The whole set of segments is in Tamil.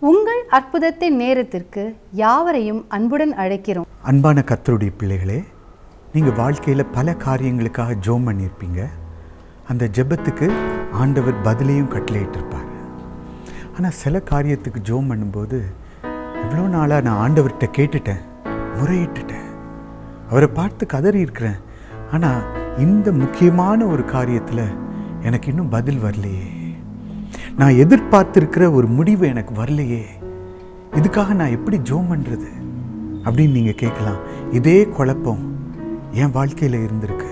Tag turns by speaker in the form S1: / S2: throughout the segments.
S1: உங்கள் அற்புதத்தின் நேரத்திற்கு யாவரையும் அன்புடன் அழைக்கிறோம்.
S2: அன்பான கர்த்தருடைய பிள்ளைகளே, நீங்கள் வாழ்க்கையில் பல காரியங்களுக்காக ஜெபம் பண்ணியிருப்பீங்க. அந்த ஜெபத்துக்கு ஆண்டவர் பதிலையும் கட்டளையிட்டிருப்பார். ஆனால் சில காரியத்துக்கு ஜெபம் பண்ணும்போது இவ்வளோ நாளாக நான் ஆண்டவர்கிட்ட கேட்டுட்டேன், முறையிட்டுட்டேன், அவரை பார்த்து கதறி இருக்கிறேன். ஆனால் இந்த முக்கியமான ஒரு காரியத்தில் எனக்கு இன்னும் பதில் வரலையே, நான் எதிர்பார்த்திருக்கிற ஒரு முடிவு எனக்கு வரலையே, இதுக்காக நான் எப்படி ஜெபம் பண்ணுறது அப்படின்னு நீங்கள் கேட்கலாம். இதே குழப்பம் என் வாழ்க்கையில் இருந்திருக்கு.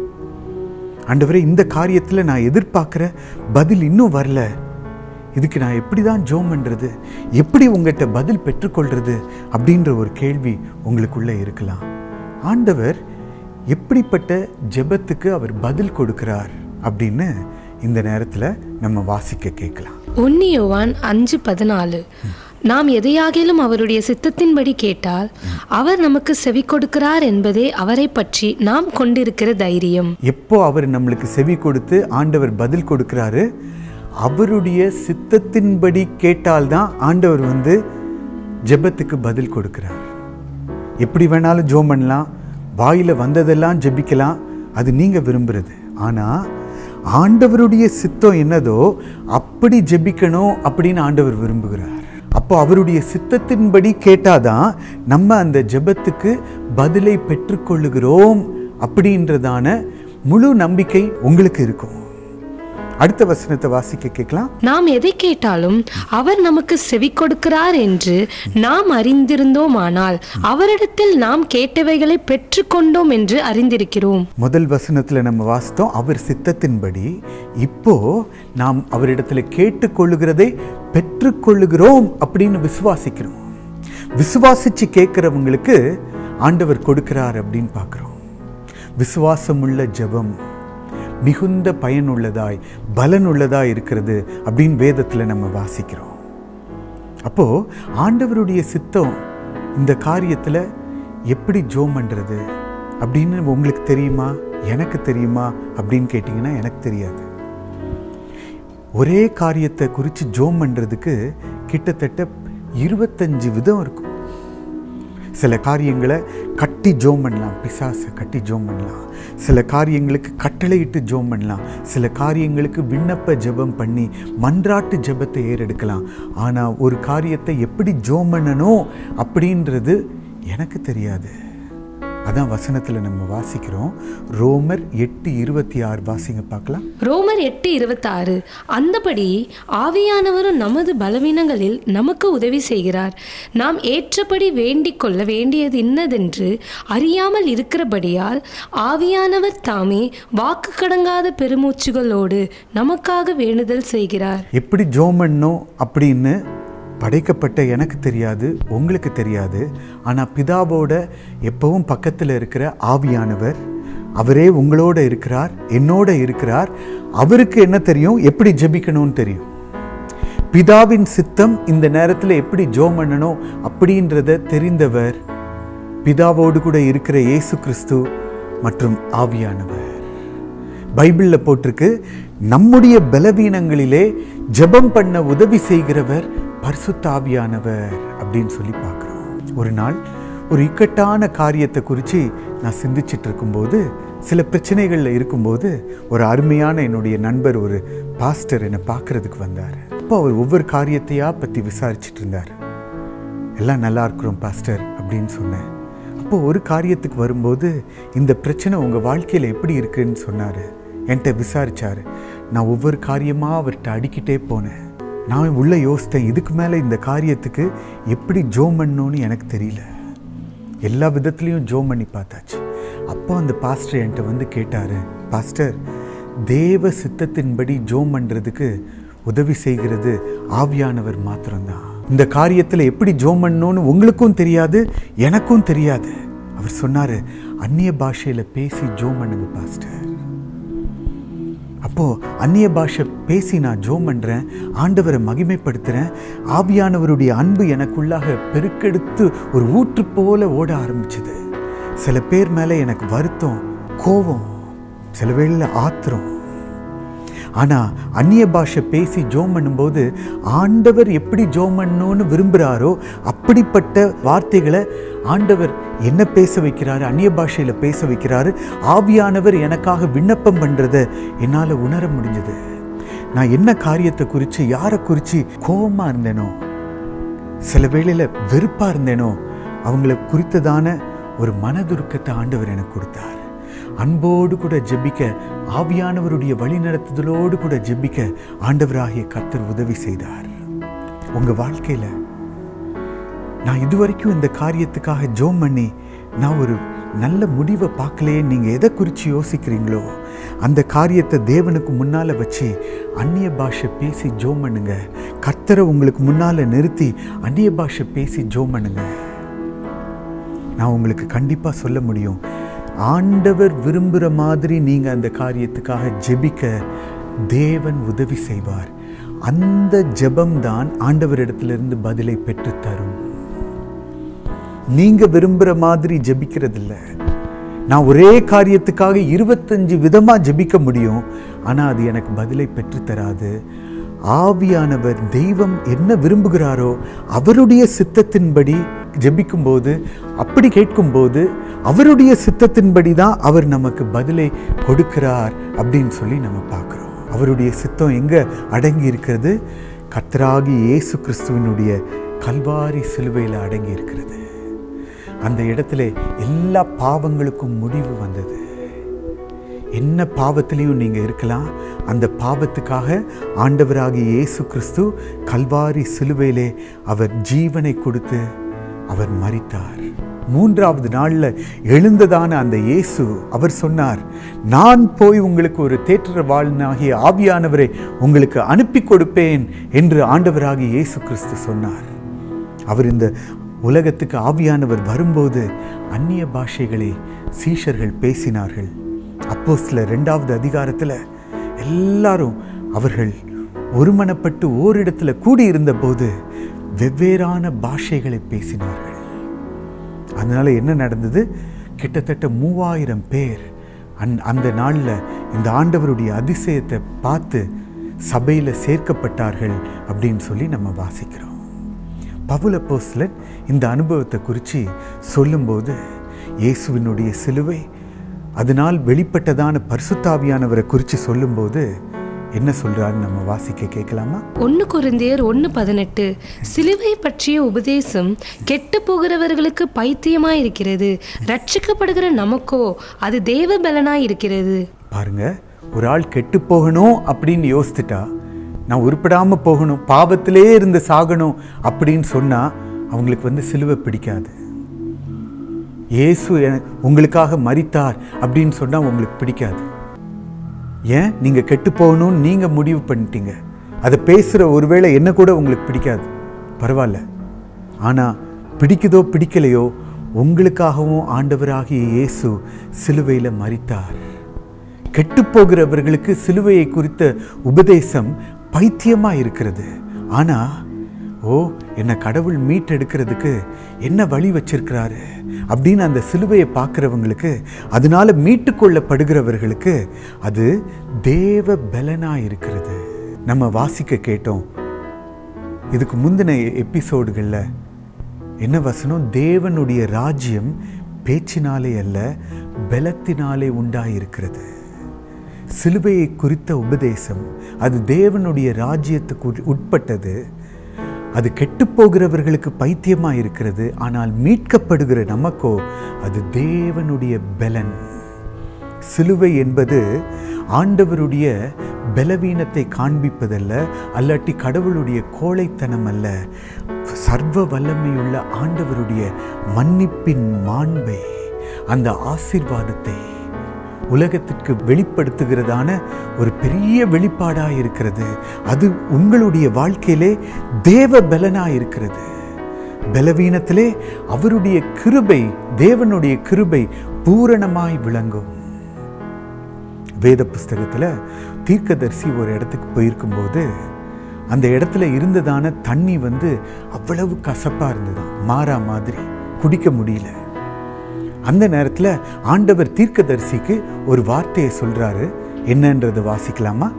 S2: ஆண்டவரே, இந்த காரியத்தில் நான் எதிர்பார்க்குற பதில் இன்னும் வரல, இதுக்கு நான் எப்படி தான் ஜெபம் பண்ணுறது, எப்படி உங்கள்கிட்ட பதில் பெற்றுக்கொள்கிறது அப்படின்ற ஒரு கேள்வி உங்களுக்குள்ளே இருக்கலாம். ஆண்டவர் எப்படிப்பட்ட ஜெபத்துக்கு அவர் பதில் கொடுக்கிறார் அப்படின்னு இந்த நேரத்தில் நம்ம வாசிக்க கேட்கலாம்.
S3: 1 யோவான் 5:14 நாம் எதையாகிலும் அவருடைய சித்தத்தின்படி கேட்டால் அவர் நமக்கு செவி கொடுக்கிறார் என்பதே அவரை பற்றி நாம் கொண்டிருக்கிற தைரியம்.
S2: எப்போ அவர் நம்மளுக்கு செவி கொடுத்து ஆண்டவர் பதில் கொடுக்கிறாரு, அவருடைய சித்தத்தின்படி கேட்டால்தான் ஆண்டவர் ஜெபத்துக்கு பதில் கொடுக்கிறார். எப்படி வேணாலும் ஜெபம் பண்ணலாம், வாயில் வந்ததெல்லாம் ஜெபிக்கலாம், அது நீங்கள் விரும்புறது. ஆனால் ஆண்டவருடைய சித்தம் என்னதோ அப்படி ஜெபிக்கணும் அப்படின்னு ஆண்டவர் விரும்புகிறார். அப்போ அவருடைய சித்தத்தின்படி கேட்டாதான் நம்ம அந்த ஜெபத்துக்கு பதிலை பெற்றுக்கொள்ளுகிறோம் அப்படின்றதான முழு நம்பிக்கை உங்களுக்கு இருக்கும். அடுத்த வசனத்தை வாசிக்க கேட்கலாம்.
S3: நாம் எதை கேட்டாலும் அவர் நமக்கு செவி கொடுக்கிறார் என்று நாம் அறிந்திருந்தோமானால் அவரிடத்தில் நாம் கேட்டவைகளை பெற்றுக்கொண்டோம் என்று அறிந்திருக்கிறோம்.
S2: முதல் வசனத்துல நம்ம வாசித்தோம், அவர் சித்தத்தின்படி. இப்போ நாம் அவரிடத்துல கேட்டுக்கொள்ளுகிறதை பெற்றுக்கொள்ளுகிறோம் அப்படின்னு விசுவாசிக்கிறோம். விசுவாசிச்சு கேட்கிறவங்களுக்கு ஆண்டவர் கொடுக்கிறார் அப்படின்னு பார்க்கிறோம். விசுவாசமுள்ள ஜெபம் மிகுந்த பயனுள்ளதாய் பலனுள்ளதாய் இருக்கிறது அப்படின்னு வேதத்தில் நம்ம வாசிக்கிறோம். அப்போ ஆண்டவருடைய சித்தம் இந்த காரியத்தில் எப்படி ஜெபம் பண்ணுறது அப்படின்னு உங்களுக்கு தெரியுமா, எனக்கு தெரியுமா அப்படின்னு கேட்டிங்கன்னா எனக்கு தெரியாது. ஒரே காரியத்தை குறித்து ஜெபம் பண்ணுறதுக்கு கிட்டத்தட்ட 25 விதம் இருக்கும். சில காரியங்களை கட்டி ஜெபம் பண்ணலாம், பிசாசை கட்டி ஜெபம் பண்ணலாம். சில காரியங்களுக்கு கட்டளையிட்டு ஜெபம் பண்ணலாம். சில காரியங்களுக்கு விண்ணப்ப ஜெபம் பண்ணி மன்றாட்டு ஜெபத்தை ஏறெடுக்கலாம். ஆனால் ஒரு காரியத்தை எப்படி ஜெபம் பண்ணணும் அப்படின்றது எனக்கு தெரியாது. அதான் வசனத்தில் நம்ம வாசிக்கிறோம். ரோமர் 8:26 வாசிங்க பார்க்கலாம்.
S3: ரோமர் 8:26 அந்தபடி ஆவியானவரும் நமது பலவீனங்களில் நமக்கு உதவி செய்கிறார். நாம் ஏற்றபடி வேண்டிக் கொள்ள வேண்டியது இன்னதென்று அறியாமல் இருக்கிறபடியால் ஆவியானவர் தாமே வாக்கு கடங்காத பெருமூச்சுகளோடு நமக்காக வேண்டுதல் செய்கிறார்.
S2: எப்படி ஜெபம் பண்ணணும் அப்படின்னு படைக்கப்பட்ட எனக்கு தெரியாது, உங்களுக்கு தெரியாது. ஆனால் பிதாவோட எப்பவும் பக்கத்தில் இருக்கிற ஆவியானவர், அவரே உங்களோட இருக்கிறார், என்னோட இருக்கிறார். அவருக்கு என்ன தெரியும், எப்படி ஜெபிக்கணும்னு தெரியும். பிதாவின் சித்தம் இந்த நேரத்தில் எப்படி ஜெபம் பண்ணணும் அப்படின்றத தெரிந்தவர் பிதாவோடு கூட இருக்கிற இயேசு கிறிஸ்து மற்றும் ஆவியானவர். பைபிளில் போட்டிருக்கு, நம்முடைய பலவீனங்களிலே ஜெபம் பண்ண உதவி செய்கிறவர் பரிசுத்த ஆவியானவர் அப்படின்னு சொல்லி பார்க்குறோம். ஒரு நாள் ஒரு இக்கட்டான காரியத்தை குறித்து நான் சிந்திச்சிட்டு இருக்கும்போது, சில பிரச்சனைகளில் இருக்கும்போது ஒரு அருமையான என்னுடைய நண்பர், ஒரு பாஸ்டர் என்னை பார்க்குறதுக்கு வந்தார். அப்போ அவர் ஒவ்வொரு காரியத்தையாக பற்றி விசாரிச்சுட்டு இருந்தார். எல்லாம் நல்லா இருக்கிறோம் பாஸ்டர் அப்படின்னு சொன்னேன். அப்போ ஒரு காரியத்துக்கு வரும்போது, இந்த பிரச்சனை உங்கள் வாழ்க்கையில் எப்படி இருக்குன்னு சொன்னார். என்கிட்ட விசாரித்தார். நான் ஒவ்வொரு காரியமாக அவர்கிட்ட அடிக்கிட்டே போனேன். நான் உள்ளே யோசித்தேன், இதுக்கு மேலே இந்த காரியத்துக்கு எப்படி ஜெபம் பண்ணணும்னு எனக்கு தெரியல. எல்லா விதத்துலேயும் ஜெபம் பண்ணி பார்த்தாச்சு. அப்போ அந்த பாஸ்டர் என்கிட்ட கேட்டார், பாஸ்டர், தேவ சித்தத்தின்படி ஜெபம் பண்ணுறதுக்கு உதவி செய்கிறது ஆவியானவர் மாத்திரம்தான். இந்த காரியத்தில் எப்படி ஜெபம் பண்ணணும்னு உங்களுக்கும் தெரியாது, எனக்கும் தெரியாது. அவர் சொன்னார், அந்நிய பாஷையில் பேசி ஜெபம் பண்ணுங்க பாஸ்டர். அப்போது அந்நிய பாஷை பேசி நான் ஜெபம் பண்ணுறேன், ஆண்டவரை மகிமைப்படுத்துகிறேன். ஆவியானவருடைய அன்பு எனக்குள்ளாக பெருக்கெடுத்து ஒரு ஊற்று போல ஓட ஆரம்பிச்சுது. சில பேர் மேலே எனக்கு வருத்தம், கோபம், சில வேளையில் ஆத்திரம். ஆனால் அந்நிய பாஷை பேசி ஜோம் பண்ணும்போது ஆண்டவர் எப்படி ஜோம் பண்ணணும்னு விரும்புகிறாரோ அப்படிப்பட்ட வார்த்தைகளை ஆண்டவர் என்ன பேச வைக்கிறாரு, அந்நிய பாஷையில் பேச வைக்கிறாரு. ஆவியானவர் எனக்காக விண்ணப்பம் பண்ணுறதை என்னால் உணர முடிஞ்சது. நான் என்ன காரியத்தை குறித்து, யாரை குறித்து கோபமாக இருந்தேனோ, சில வேளையில் வெறுப்பாக இருந்தேனோ, அவங்கள குறித்ததான ஒரு மனதுருக்கத்தை ஆண்டவர் எனக்கு கொடுத்தார். அன்போடு கூட ஜெபிக்க, ஆவியானவருடைய வழிநடத்துதலோடு கூட ஜெபிக்க ஆண்டவராகிய கர்த்தர் உதவி செய்தார். உங்கள் வாழ்க்கையில் நான் இதுவரைக்கும் இந்த காரியத்துக்காக ஜோம் பண்ணி நான் ஒரு நல்ல முடிவை பார்க்கலையே, நீங்கள் எதை குறித்து யோசிக்கிறீங்களோ அந்த காரியத்தை தேவனுக்கு முன்னால் வச்சு அந்நிய பாஷை பேசி ஜோம் பண்ணுங்க. கர்த்தரை உங்களுக்கு முன்னால் நிறுத்தி அந்நிய பாஷை பேசி ஜோம் பண்ணுங்க. நான் உங்களுக்கு கண்டிப்பாக சொல்ல முடியும், ஆண்டவர் விரும்புகிற மாதிரி நீங்கள் அந்த காரியத்துக்காக ஜெபிக்க தேவன் உதவி செய்வார். அந்த ஜெபம்தான் ஆண்டவரிடத்திலிருந்து பதிலை பெற்றுத்தரும். நீங்கள் விரும்புகிற மாதிரி ஜெபிக்கிறதில்ல. நான் ஒரே காரியத்துக்காக 25 விதமாக ஜெபிக்க முடியும், ஆனால் அது எனக்கு பதிலை பெற்றுத்தராது. ஆவியானவர் தெய்வம் என்ன விரும்புகிறாரோ அவருடைய சித்தத்தின்படி ஜெபிக்கும்போது, அப்படி கேட்கும்போது அவருடைய சித்தத்தின்படி தான் அவர் நமக்கு பதிலை கொடுக்கிறார் அப்படின்னு சொல்லி நம்ம பார்க்குறோம். அவருடைய சித்தம் எங்கே அடங்கி இருக்கிறது? கர்த்தராகிய இயேசு கிறிஸ்துவினுடைய கல்வாரி சிலுவையில் அடங்கி இருக்கிறது. அந்த இடத்துல எல்லா பாவங்களுக்கும் முடிவு வந்தது. என்ன பாவத்திலையும் நீங்கள் இருக்கலாம், அந்த பாவத்துக்காக ஆண்டவராகிய இயேசு கிறிஸ்து கல்வாரி சிலுவையிலே அவர் ஜீவனை கொடுத்து அவர் மரித்தார். 3வது நாளில் எழுந்ததான அந்த இயேசு அவர் சொன்னார், நான் போய் உங்களுக்கு ஒரு தேற்றரவாளனாகிய ஆவியானவரை உங்களுக்கு அனுப்பி கொடுப்பேன் என்று ஆண்டவராகிய இயேசு கிறிஸ்து சொன்னார். அவர் இந்த உலகத்துக்கு ஆவியானவர் வரும்போது அந்நிய பாஷைகளை சீஷர்கள் பேசினார்கள். அப்போஸ்தலர் 2வது அதிகாரத்தில் எல்லாரும் அவர்கள் ஒருமனப்பட்டு ஓரிடத்தில் கூடியிருந்த போது வெவ்வேறான பாஷைகளை பேசினார்கள். அதனால என்ன நடந்தது? கிட்டத்தட்ட 3000 பேர் அந்த நாளில் இந்த ஆண்டவருடைய அதிசயத்தை பார்த்து சபையில் சேர்க்கப்பட்டார்கள் அப்படின்னு சொல்லி நம்ம வாசிக்கிறோம். பவுல் அப்போஸ்தலன் இந்த அனுபவத்தை குறித்து சொல்லும்போது இயேசுவினுடைய சிலுவை, அதனால் வெளிப்பட்டதான பரிசுத்தாவியானவரை குறித்து சொல்லும்போது என்ன சொல்றாரு நம்ம வாசிக்க கேட்கலாமா?
S3: 1 கொரிந்தியர் 1:18 சிலுவை பற்றிய உபதேசம் கெட்டு போகிறவர்களுக்கு பைத்தியமாய் இருக்கிறது, ரட்சிக்கப்படுகிற நமக்கோ அது தேவ பலனாய் இருக்கிறது.
S2: பாருங்க, ஒரு ஆள் கெட்டு போகணும் அப்படின்னு யோசித்துட்டா, நான் உருப்படாம போகணும், பாவத்திலே இருந்து சாகணும் அப்படின்னு சொன்னா அவங்களுக்கு சிலுவை பிடிக்காது. இயேசு உங்களுக்காக மரித்தார் அப்படின்னு சொன்னா உங்களுக்கு பிடிக்காது. ஏன்? நீங்க கெட்டு போகணும்னு நீங்க முடிவு பண்ணிட்டீங்க. அதை பேசுற ஒருவேளை என்ன கூட உங்களுக்கு பிடிக்காது, பரவாயில்ல. ஆனா பிடிக்குதோ பிடிக்கலையோ, உங்களுக்காகவும் ஆண்டவராகிய இயேசு சிலுவையில மரித்தார். கெட்டு போகிறவர்களுக்கு சிலுவையை குறித்த உபதேசம் பைத்தியமா இருக்கிறது. ஆனா என்னை கடவுள் மீட்டெடுக்கிறதுக்கு என்ன வழி வச்சிருக்கிறாரு அப்படின்னு அந்த சிலுவையை பார்க்குறவங்களுக்கு, அதனால மீட்டு கொள்ளப்படுகிறவர்களுக்கு அது தேவ பலனா இருக்கிறது. நம்ம வாசிக்க கேட்டோம் இதுக்கு முந்தின எபிசோடுகளில் என்ன வசனம்? தேவனுடைய ராஜ்யம் பேச்சினாலே அல்ல பலத்தினாலே உண்டாயிருக்கிறது. சிலுவையை குறித்த உபதேசம் அது தேவனுடைய ராஜ்யத்துக்கு உட்பட்டது. அது கெட்டு போகிறவர்களுக்கு பைத்தியமாக இருக்கிறது. ஆனால் மீட்கப்படுகிற நமக்கோ அது தேவனுடைய பலன். சிலுவை என்பது ஆண்டவருடைய பலவீனத்தை காண்பிப்பதல்ல, அல்லாட்டி கடவுளுடைய கோழைத்தனம் அல்ல, சர்வ வல்லமையுள்ள ஆண்டவருடைய மன்னிப்பின் மாண்பை, அந்த ஆசீர்வாதத்தை உலகத்திற்கு வெளிப்படுத்துகிறதான ஒரு பெரிய வெளிப்பாடாக இருக்கிறது. அது உங்களுடைய வாழ்க்கையிலே தேவ பலனாக இருக்கிறது. பலவீனத்திலே அவருடைய கிருபை, தேவனுடைய கிருபை பூரணமாய் விளங்கும். வேத புஸ்தகத்தில் தீர்க்கதரிசி ஒரு இடத்துக்கு போயிருக்கும்போது அந்த இடத்துல இருந்ததான தண்ணி அவ்வளவு கசப்பாக இருந்தது, மாறா மாதிரி குடிக்க முடியல. அந்த நேரத்தில் ஆண்டவர் தீர்க்கதரிசிக்கு ஒரு வார்த்தையை சொல்றாரு. என்னன்றதை வாசிக்கலாமா?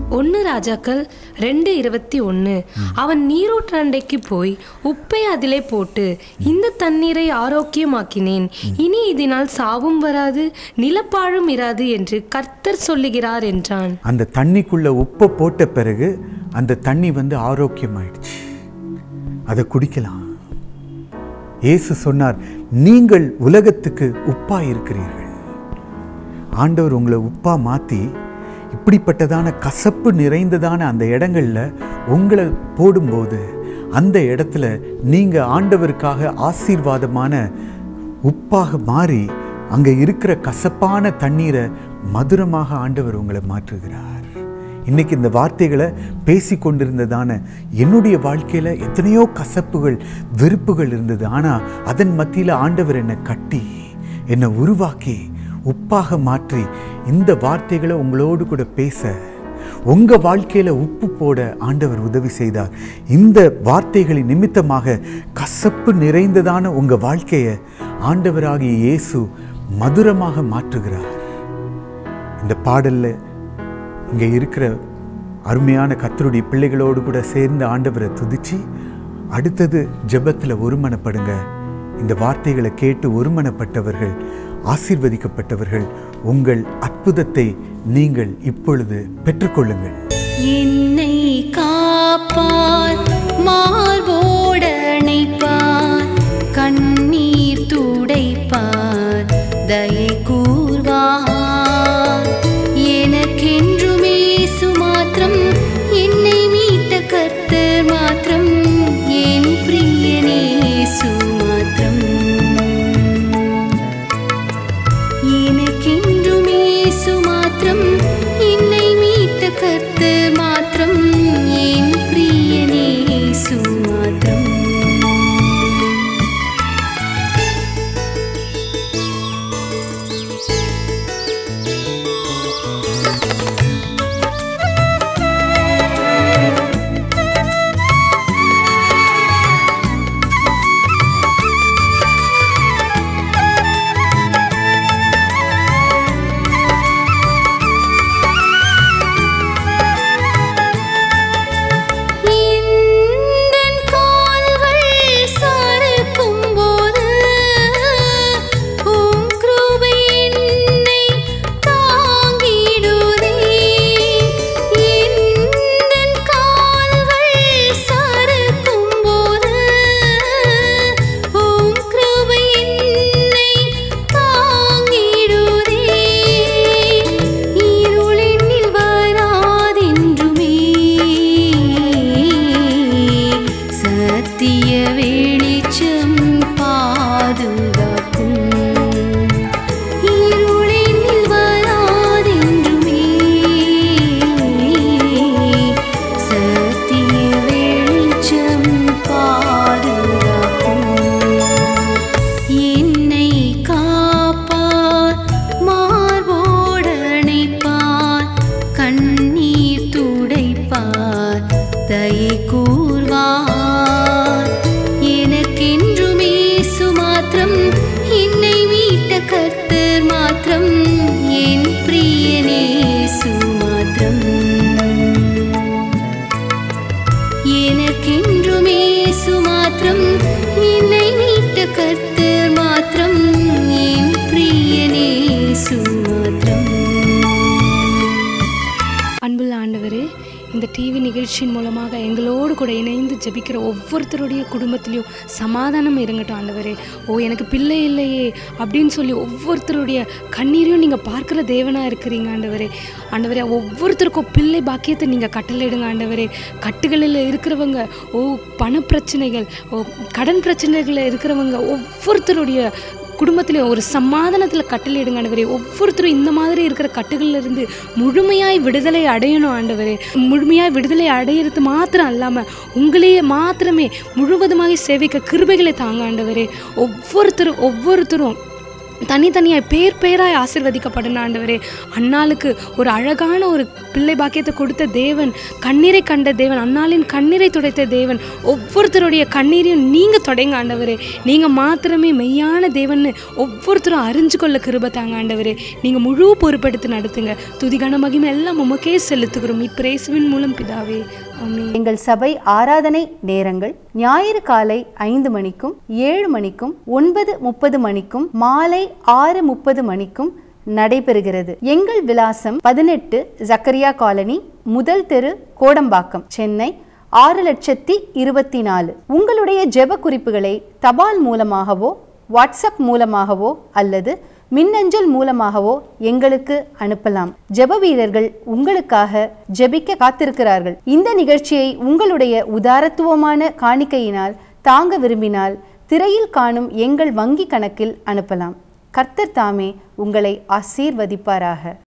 S3: 1 ராஜாக்கள் 2:21. அவன் நீரூற்றண்டைக்கு போய் உப்பை அதிலே போட்டு இந்த தண்ணீரை ஆரோக்கியமாக்கினேன், இனி இதனால் சாவும் வராது நிலப்பாழும் இராது என்று கர்த்தர் சொல்லுகிறார் என்றான்.
S2: அந்த தண்ணிக்குள்ள உப்பை போட்ட பிறகு அந்த தண்ணி ஆரோக்கியமாயிடுச்சு, அதை குடிக்கலாம். இயேசு சொன்னார், நீங்கள் உலகத்துக்கு உப்பா இருக்கிறீர்கள். ஆண்டவர் உங்களை உப்பா மாற்றி இப்படிப்பட்டதான கசப்பு நிறைந்ததான அந்த இடங்கள்ல உங்களை போடும்போது அந்த இடத்துல நீங்கள் ஆண்டவருக்காக ஆசீர்வாதமான உப்பாக மாறி அங்கே இருக்கிற கசப்பான தண்ணீரை மதுரமாக ஆண்டவர் உங்களை மாற்றுகிறார். இன்னைக்கு இந்த வார்த்தைகளை பேசி கொண்டிருந்ததான என்னுடைய வாழ்க்கையில் எத்தனையோ கசப்புகள் வெறுப்புகள் இருந்தது. ஆனால் அதன் மத்தியில் ஆண்டவர் என்னை கட்டி என்னை உருவாக்கி உப்பாக மாற்றி இந்த வார்த்தைகளை உங்களோடு கூட பேச உங்கள் வாழ்க்கையில் உப்பு போட ஆண்டவர் உதவி செய்தார். இந்த வார்த்தைகளின் நிமித்தமாக கசப்பு நிறைந்ததான உங்கள் வாழ்க்கையை ஆண்டவராகிய இயேசு மதுரமாக மாற்றுகிறார். இந்த பாடலில் இங்கே இருக்கிற அருமையான கர்த்தருடைய பிள்ளைகளோடு கூட சேர்ந்து ஆண்டவரை துதிச்சு அடுத்தது ஜெபத்தில் ஒருமனப்படுங்க. இந்த வார்த்தைகளை கேட்டு ஒருமனப்பட்டவர்கள் ஆசீர்வதிக்கப்பட்டவர்கள். உங்கள் அற்புதத்தை நீங்கள் இப்பொழுது பெற்றுக்கொள்ளுங்கள்.
S4: என்னை காப்பார், மார்போடு அணைப்பார், கண்ணீர் துடைப்பார், தயை கூர்வார். எனக்கென்றுமே சுமாத்திரம், என்னை மீட்ட கர்த்தர் மாத்திரம், என் பிரியனே சுமாத்திரம். எனக்கென்றுமே சுமாத்திரம், என்னை மீட்ட கர்த்தர் மாத்திரம், என் பிரியனே சுமாத்திரம்.
S3: டிவி நிகழ்ச்சியின் மூலமாக எங்களோடு கூட இணைந்து ஜெபிக்கிற ஒவ்வொருத்தருடைய குடும்பத்திலையும் சமாதானம் இருங்கட்டும் ஆண்டவரே. எனக்கு பிள்ளை இல்லையே அப்படின்னு சொல்லி ஒவ்வொருத்தருடைய கண்ணீரையும் நீங்கள் பார்க்குற தேவனாக இருக்கிறீங்க ஆண்டவரே. ஆண்டவரே, ஒவ்வொருத்தருக்கும் பிள்ளை பாக்கியத்தை நீங்கள் கட்டளையிடுங்க ஆண்டவரே. கட்டுகளில் இருக்கிறவங்க, பணப்பிரச்சனைகள், கடன் பிரச்சனைகளில் இருக்கிறவங்க ஒவ்வொருத்தருடைய குடும்பத்திலையும் ஒரு சமாதானத்தில் கட்டளையிடுங்க ஆண்டவரே. ஒவ்வொருத்தரும் இந்த மாதிரி இருக்கிற கட்டுகளில் இருந்து முழுமையாய் விடுதலை அடையணும் ஆண்டவரே. முழுமையாய் விடுதலை அடையிறது மாத்திரம் இல்லாமல் உங்களையே மாத்திரமே முழுவதுமாக சேவிக்க கிருபைகளை தாங்க ஆண்டவரே. ஒவ்வொருத்தரும் தனித்தனியாய் பேராய் ஆசீர்வதிக்கப்படணும் ஆண்டவரே. அன்னாளுக்கு ஒரு அழகான ஒரு பிள்ளை பாக்கியத்தை கொடுத்த தேவன், கண்ணீரை கண்ட தேவன், அன்னாளின் கண்ணீரை துடைத்த தேவன், ஒவ்வொருத்தருடைய கண்ணீரையும் நீங்கள் தொடைங்க ஆண்டவரே. நீங்கள் மாத்திரமே மெய்யான தேவன்னு ஒவ்வொருத்தரும் அறிஞ்சு கொள்ள கிருபை தாங்க ஆண்டவரே. நீங்கள் முழு பொறுப்பெடுத்து நடத்துங்க. துதிகான மகிமை எல்லாம் உமக்கே செலுத்துகிறோம் இயேசுவின் மூலம் பிதாவே, ஆமென்.
S1: எங்கள் சபை ஆராதனை நேரங்கள் ஞாயிறு காலை 5 மணிக்கும் 7 மணிக்கும் 9:30 மணிக்கும் மாலை 6:30 மணிக்கும் நடைபெறுகிறது. எங்கள் விலாசம் 18 ஜக்கரியா காலனி, முதல் தெரு, கோடம்பாக்கம், சென்னை 6,24,000. உங்களுடைய ஜெப குறிப்புகளை தபால் மூலமாகவோ வாட்ஸ்அப் மூலமாகவோ அல்லது மின்னஞ்சல் மூலமாகவோ எங்களுக்கு அனுப்பலாம். ஜெப வீரர்கள் உங்களுக்காக ஜெபிக்க காத்திருக்கிறார்கள். இந்த நிகழ்ச்சியை உங்களுடைய உதாரத்துவமான காணிக்கையினால் தாங்க விரும்பினால் திரையில் காணும் எங்கள் வங்கி கணக்கில் அனுப்பலாம். கர்த்தர் தாமே உங்களை ஆசீர்வதிப்பாராக.